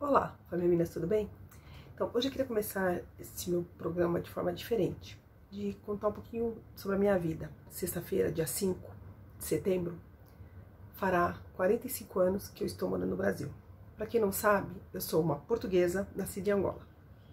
Olá, família Minas, tudo bem? Então, hoje eu queria começar esse meu programa de forma diferente, de contar um pouquinho sobre a minha vida. Sexta-feira, dia 5 de setembro, fará 45 anos que eu estou morando no Brasil. Para quem não sabe, eu sou uma portuguesa, nascida em Angola.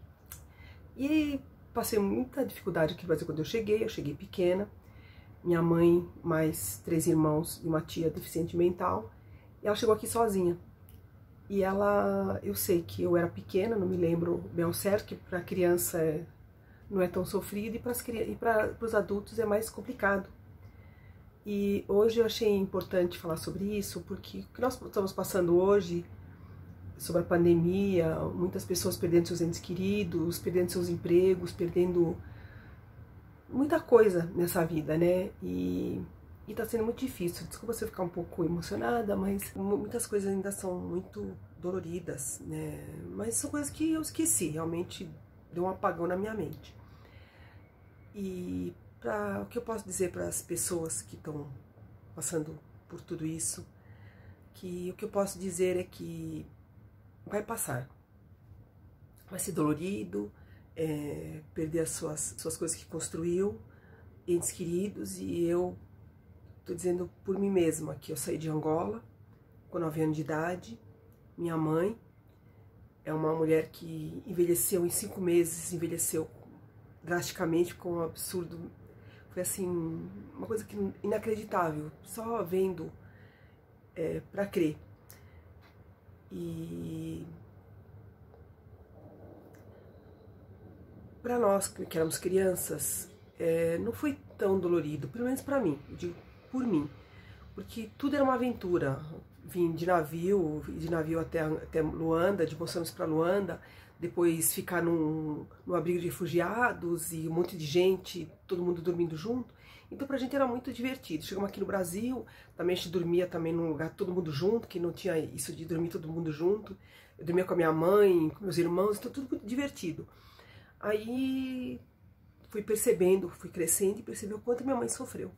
E passei muita dificuldade aqui no Brasil quando eu cheguei pequena. Minha mãe, mais 3 irmãos e uma tia deficiente mental, e ela chegou aqui sozinha. E eu sei que eu era pequena, não me lembro bem ao certo, que para criança não é tão sofrido e para os adultos é mais complicado. E hoje eu achei importante falar sobre isso, porque o que nós estamos passando hoje, sobre a pandemia, muitas pessoas perdendo seus entes queridos, perdendo seus empregos, perdendo muita coisa nessa vida, né? E tá sendo muito difícil. Desculpa você ficar um pouco emocionada, mas muitas coisas ainda são muito doloridas, né? Mas são coisas que eu esqueci, realmente deu um apagão na minha mente. E o que eu posso dizer para as pessoas que estão passando por tudo isso, que o que eu posso dizer é que vai passar. Vai ser dolorido, perder as suas coisas que construiu, entes queridos, e eu tô dizendo por mim mesma que eu saí de Angola com 9 anos de idade. Minha mãe é uma mulher que envelheceu em 5 meses, envelheceu drasticamente, com um absurdo. Foi assim, uma coisa inacreditável, só vendo para crer. E para nós que éramos crianças, não foi tão dolorido, pelo menos para mim, eu digo por mim, porque tudo era uma aventura. Vim de navio até Luanda, de Moçambique para Luanda, depois ficar num abrigo de refugiados e um monte de gente, todo mundo dormindo junto. Então pra gente era muito divertido. Chegamos aqui no Brasil, também a gente dormia também num lugar todo mundo junto, que não tinha isso de dormir todo mundo junto. Eu dormia com a minha mãe, com meus irmãos, então tudo muito divertido. Aí fui crescendo e percebi o quanto minha mãe sofreu.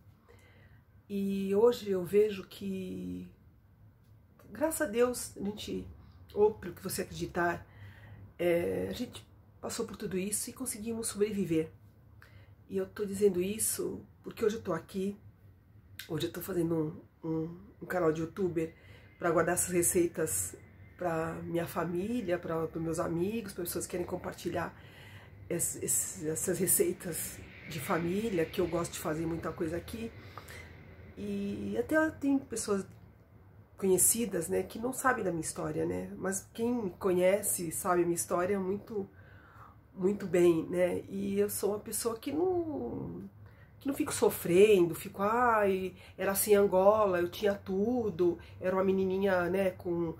E hoje eu vejo que, graças a Deus, ou pelo que você acreditar, a gente passou por tudo isso e conseguimos sobreviver. E eu tô dizendo isso porque hoje eu tô aqui, hoje eu tô fazendo um canal de youtuber para guardar essas receitas para minha família, para meus amigos, para pessoas que querem compartilhar essas receitas de família, que eu gosto de fazer muita coisa aqui. E até tem pessoas conhecidas, né, que não sabem da minha história, né, mas quem me conhece sabe a minha história muito, muito bem, né, e eu sou uma pessoa que não fico sofrendo, ai, era assim em Angola, eu tinha tudo, era uma menininha, né, com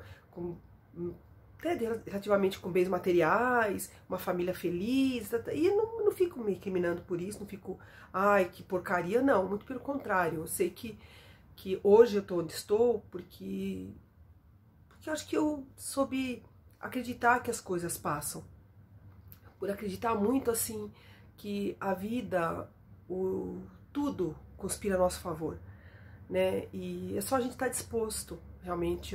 até relativamente com bens materiais, uma família feliz, e eu não fico me recriminando por isso, não fico, ai, que porcaria, não, muito pelo contrário. Eu sei que hoje eu tô onde estou porque eu acho que eu soube acreditar que as coisas passam, por acreditar muito assim que a vida, tudo conspira a nosso favor, né? E é só a gente estar disposto realmente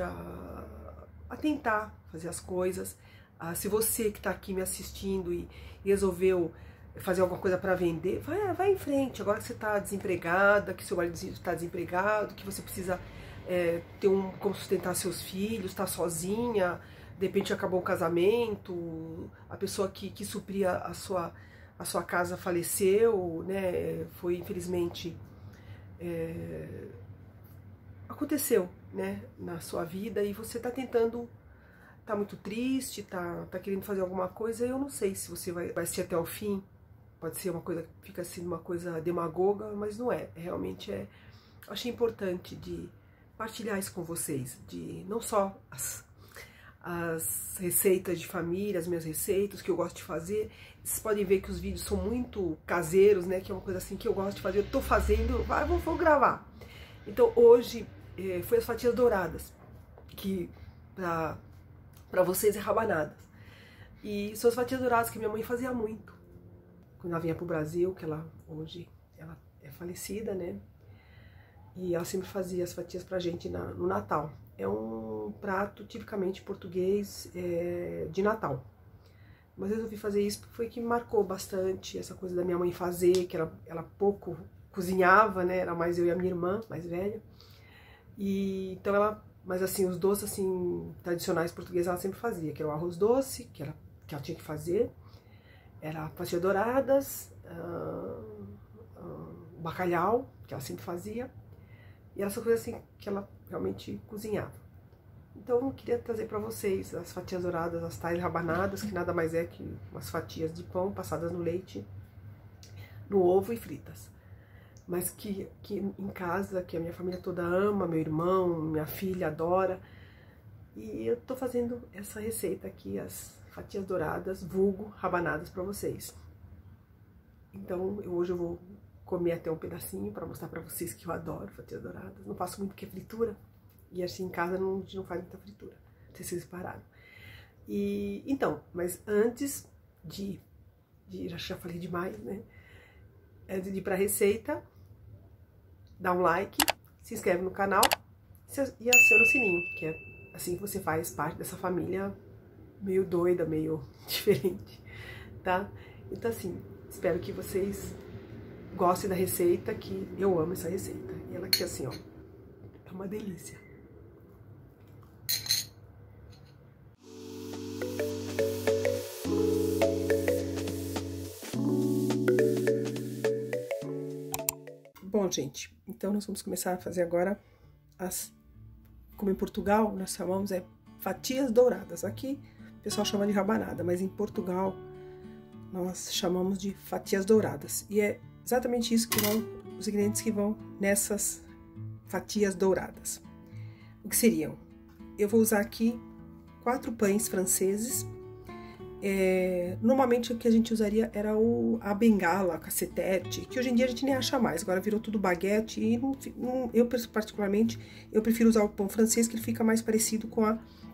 a tentar fazer as coisas. Se você que está aqui me assistindo e resolveu fazer alguma coisa para vender, vai em frente. Agora que você está desempregada, que seu marido está desempregado, que você precisa ter como sustentar seus filhos, está sozinha, de repente acabou o casamento, a pessoa que supria a sua casa faleceu, né? Foi, infelizmente, aconteceu, né, na sua vida, e você tá tentando, tá muito triste, tá querendo fazer alguma coisa. Eu não sei se você vai assistir até o fim, pode ser uma coisa, fica assim uma coisa demagoga, mas não é, realmente achei importante de partilhar isso com vocês, de não só as receitas de família, as minhas receitas que eu gosto de fazer. Vocês podem ver que os vídeos são muito caseiros, né, que é uma coisa assim que eu gosto de fazer, eu tô fazendo, vou gravar. Então hoje foi as fatias douradas, que para vocês é rabanadas. E são as fatias douradas que minha mãe fazia muito quando ela vinha pro Brasil, que hoje é falecida, né? E ela sempre fazia as fatias pra gente no Natal. é um prato tipicamente português de Natal. Mas eu resolvi fazer isso porque foi que me marcou bastante essa coisa da minha mãe fazer, que ela pouco cozinhava, né? Era mais eu e a minha irmã, mais velha. E então mas assim, os doces assim tradicionais portugueses ela sempre fazia, que era o arroz doce, que ela tinha que fazer, era fatias douradas, bacalhau, que ela sempre fazia, e essas coisas assim que ela realmente cozinhava. Então eu queria trazer para vocês as fatias douradas, as tais rabanadas, que nada mais é que umas fatias de pão passadas no leite, no ovo e fritas. Mas que em casa, que a minha família toda ama, meu irmão, minha filha adora. E eu tô fazendo essa receita aqui, as fatias douradas, vulgo rabanadas, para vocês. Então hoje eu vou comer até um pedacinho para mostrar para vocês que eu adoro fatias douradas. Não faço muito porque é fritura. E assim, em casa a gente não faz muita fritura. Não sei se vocês repararam. E, então, mas antes de já falei demais, né? Antes de ir pra receita, dá um like, se inscreve no canal e aciona o sininho, que é assim que você faz parte dessa família meio doida, meio diferente, tá? Então assim, espero que vocês gostem da receita, que eu amo essa receita. E ela aqui assim, ó, é uma delícia. Bom, gente, então nós vamos começar a fazer agora como em Portugal nós chamamos fatias douradas. Aqui o pessoal chama de rabanada, mas em Portugal nós chamamos de fatias douradas. E é exatamente isso que os ingredientes que vão nessas fatias douradas. O que seriam? Eu vou usar aqui 4 pães franceses. Normalmente o que a gente usaria era a bengala, a cacetete, que hoje em dia a gente nem acha mais, agora virou tudo baguete e eu particularmente eu prefiro usar o pão francês, que ele fica mais parecido com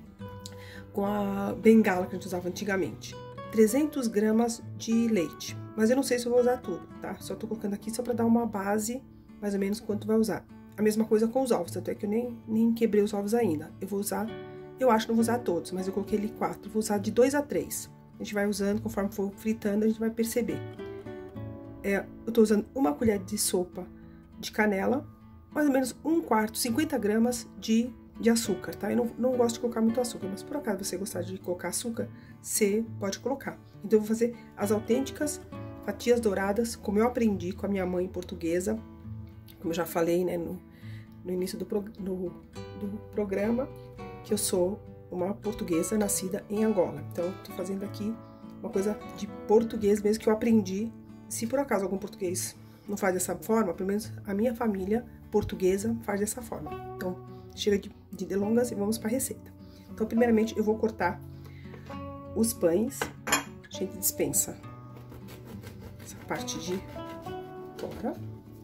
a bengala que a gente usava antigamente. 300 gramas de leite, mas eu não sei se eu vou usar tudo, tá? Só tô colocando aqui só para dar uma base, mais ou menos quanto vai usar. A mesma coisa com os ovos, tanto é que eu nem quebrei os ovos ainda. Eu acho que não vou usar todos, mas eu coloquei ali 4, vou usar de 2 a 3. A gente vai usando, conforme for fritando, a gente vai perceber. Eu tô usando 1 colher de sopa de canela, mais ou menos 1/4, 50 gramas de açúcar, tá? Eu não gosto de colocar muito açúcar, mas por acaso você gostar de colocar açúcar, você pode colocar. Então eu vou fazer as autênticas fatias douradas, como eu aprendi com a minha mãe portuguesa, como eu já falei, né, no início do programa, que eu sou uma portuguesa nascida em Angola. Então, eu tô fazendo aqui uma coisa de português mesmo, que eu aprendi. Se por acaso algum português não faz dessa forma, pelo menos a minha família portuguesa faz dessa forma. Então, chega de delongas e vamos para a receita. Então, primeiramente, eu vou cortar os pães. A gente dispensa essa parte de fora.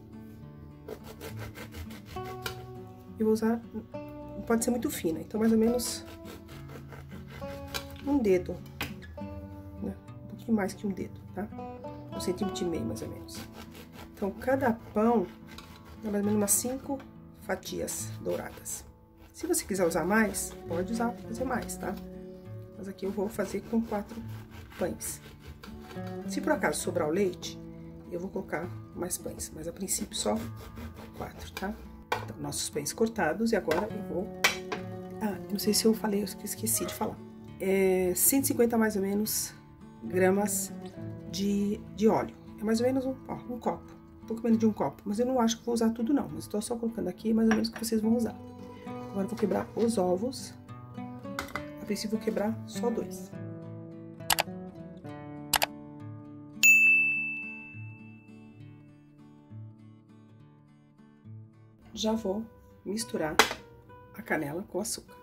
Eu vou usar, não pode ser muito fina, então mais ou menos um dedo, né? Um pouquinho mais que um dedo, tá? 1,5 centímetros mais ou menos. Então, cada pão é mais ou menos umas 5 fatias douradas. Se você quiser usar mais, pode fazer mais, tá? Mas aqui eu vou fazer com 4 pães. Se por acaso sobrar o leite, eu vou colocar mais pães, mas a princípio só 4, tá? Então, nossos pães cortados, e agora eu vou... não sei se eu falei, eu esqueci de falar. 150 mais ou menos gramas de óleo. É mais ou menos um copo, um pouco menos de um copo, mas eu não acho que vou usar tudo não, mas estou só colocando aqui mais ou menos o que vocês vão usar. Agora eu vou quebrar os ovos. A princípio vou quebrar só 2. Já vou misturar a canela com açúcar.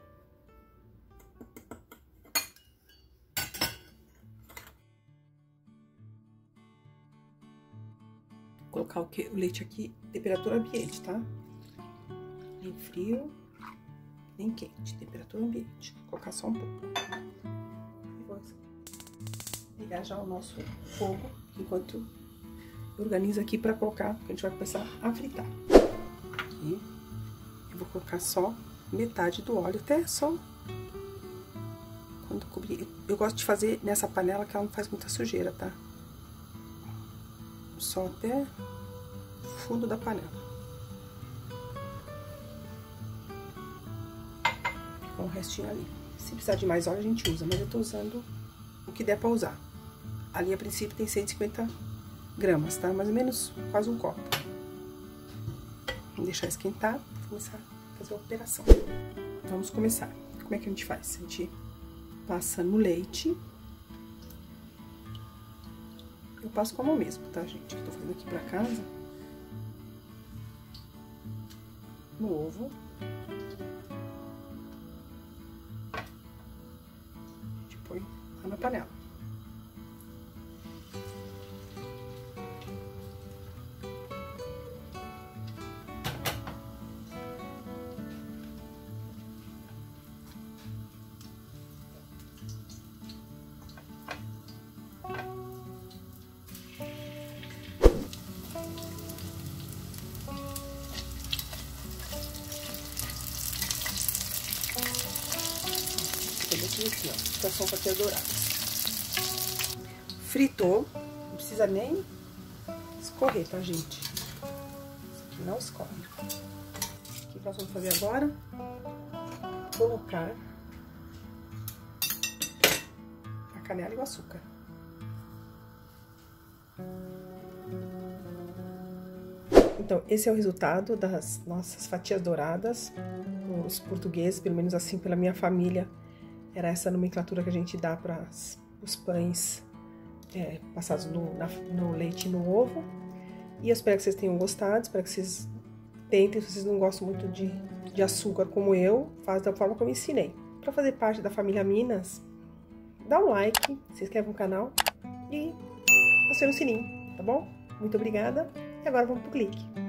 Vou colocar o leite aqui, temperatura ambiente, tá? Nem frio, nem quente, temperatura ambiente. Vou colocar só um pouco. E vou ligar já o nosso fogo, enquanto eu organizo aqui para colocar, porque a gente vai começar a fritar. Aqui, eu vou colocar só metade do óleo, até só quando cobrir. Eu gosto de fazer nessa panela que ela não faz muita sujeira, tá? Só até o fundo da panela. Com o restinho ali. Se precisar de mais óleo, a gente usa, mas eu tô usando o que der pra usar. Ali, a princípio, tem 150 gramas, tá? Mais ou menos quase um copo. Vamos deixar esquentar, vou começar a fazer a operação. Vamos começar. Como é que a gente faz? A gente passa no leite. Eu passo com a mão mesmo, tá, gente? Eu tô fazendo aqui pra casa. No ovo. A gente põe lá na panela. Aqui, ó, já são fatias douradas. Fritou, não precisa nem escorrer, tá, gente? Isso aqui não escorre. O que nós vamos fazer agora? Colocar a canela e o açúcar. Então, esse é o resultado das nossas fatias douradas. Os portugueses, pelo menos assim, pela minha família, era essa nomenclatura que a gente dá para os pães passados no leite e no ovo. E eu espero que vocês tenham gostado, espero que vocês tentem. Se vocês não gostam muito de açúcar como eu, faz da forma como eu ensinei. Para fazer parte da família Minas, dá um like, se inscreve no canal e aciona o sininho, tá bom? Muito obrigada e agora vamos pro clique.